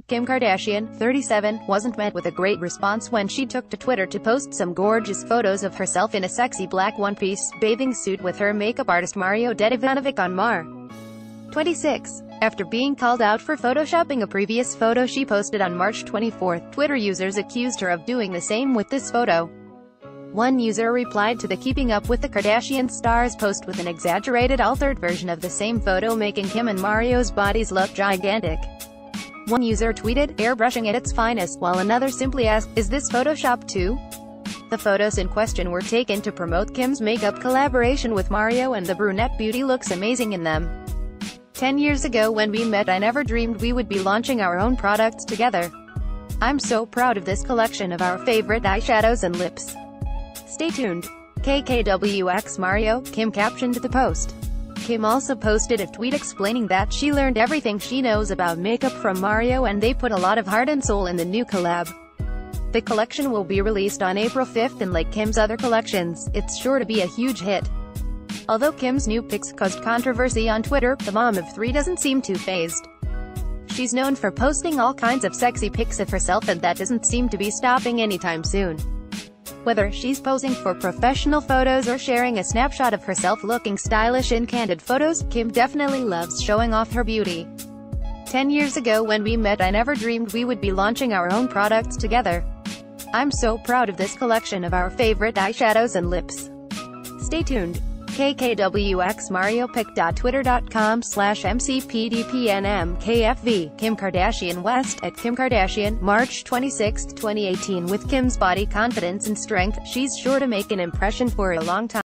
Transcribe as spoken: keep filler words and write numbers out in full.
Kim Kardashian, thirty-seven, wasn't met with a great response when she took to Twitter to post some gorgeous photos of herself in a sexy black one-piece bathing suit with her makeup artist Mario Dedivanovic on March twenty-sixth. After being called out for photoshopping a previous photo she posted on March twenty-fourth, Twitter users accused her of doing the same with this photo. One user replied to the Keeping Up with the Kardashian stars post with an exaggerated altered version of the same photo, making Kim and Mario's bodies look gigantic. One user tweeted, "Airbrushing at its finest," while another simply asked, "Is this Photoshop too?" The photos in question were taken to promote Kim's makeup collaboration with Mario, and the brunette beauty looks amazing in them. Ten years ago when we met, I never dreamed we would be launching our own products together. I'm so proud of this collection of our favorite eyeshadows and lips. Stay tuned. K K W X Mario, Kim captioned the post. Kim also posted a tweet explaining that she learned everything she knows about makeup from Mario, and they put a lot of heart and soul in the new collab. The collection will be released on April fifth, and like Kim's other collections, it's sure to be a huge hit. Although Kim's new pics caused controversy on Twitter, the mom of three doesn't seem too fazed. She's known for posting all kinds of sexy pics of herself, and that doesn't seem to be stopping anytime soon. Whether she's posing for professional photos or sharing a snapshot of herself looking stylish in candid photos, Kim definitely loves showing off her beauty. Ten years ago when we met, I never dreamed we would be launching our own products together. I'm so proud of this collection of our favorite eyeshadows and lips. Stay tuned. K K W X Mario pic dot twitter dot com slash M C P D P N M K F V, Kim Kardashian West, at Kim Kardashian, March twenty-sixth, twenty eighteen. With Kim's body confidence and strength, she's sure to make an impression for a long time.